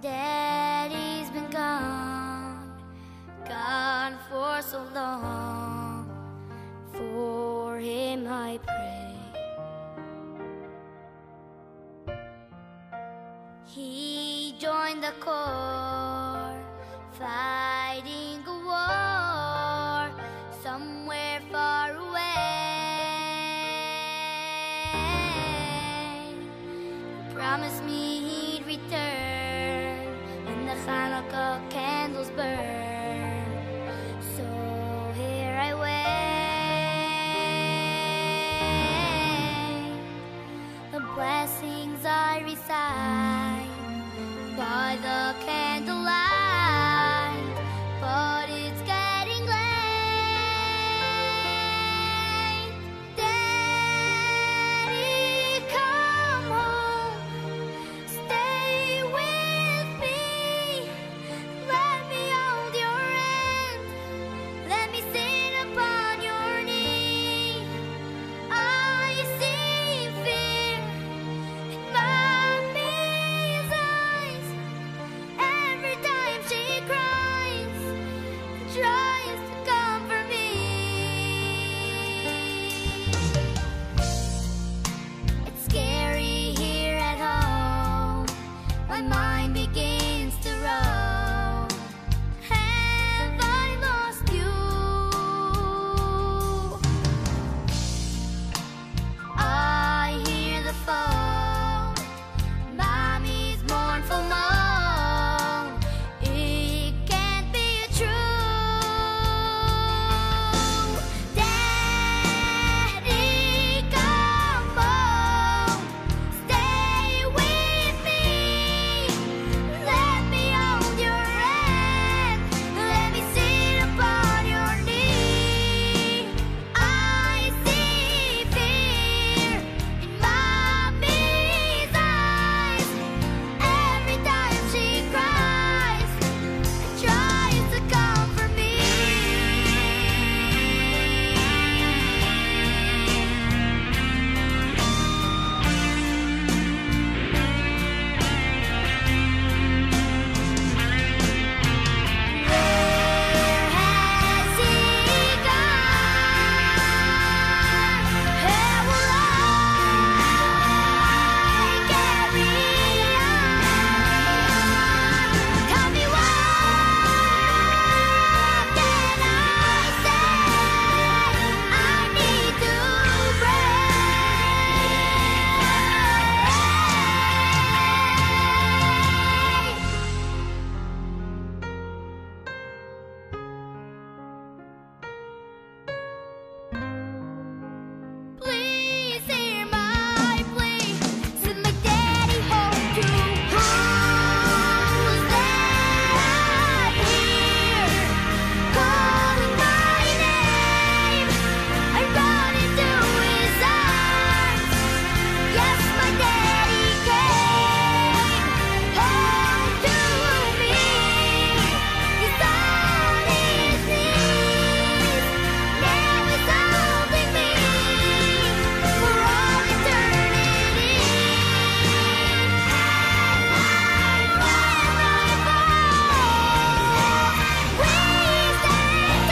Daddy's been gone, gone for so long. For him I pray. He joined the corps, fighting a war somewhere far away. Promised me he'd return when the Hanukkah candles burn. So here I wait. The blessings I recite by the candlelight, but it's getting late. Daddy, come home, stay with me. Let me hold your hand, let me sit upon your knee. I see fear in Mommy's eyes every time she cries and tries to comfort me. It's scary here at home, my mind begins to roam. Have I lost you? I hear the phone, Mommy's mournful moan. It can't be true. Daddy, come home, stay with me. Let me hold your hand, let me sit upon your knee. I see fear in Mommy's eyes every time she cries and tries to comfort me. Where has he gone? How will I carry on? Tell me what can I say? I need to pray. Please hear my plea. Send my daddy home to who's that I hear calling my name? I run into his arms. Yes, my daddy came home to me. He's on his knees, now he's holding me for all eternity. We stand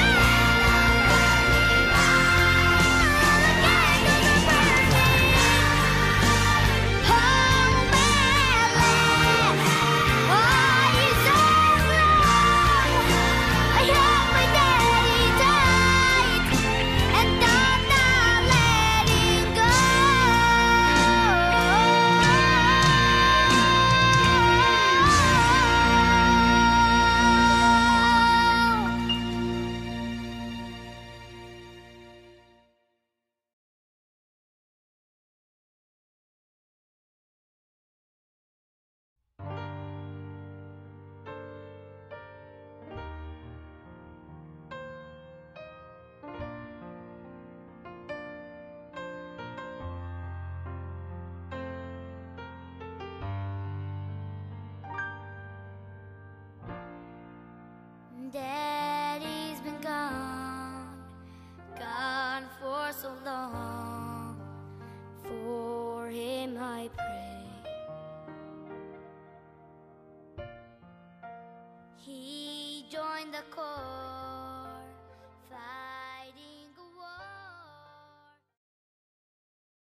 Daddy's been gone, gone for so long. For him I pray. ako.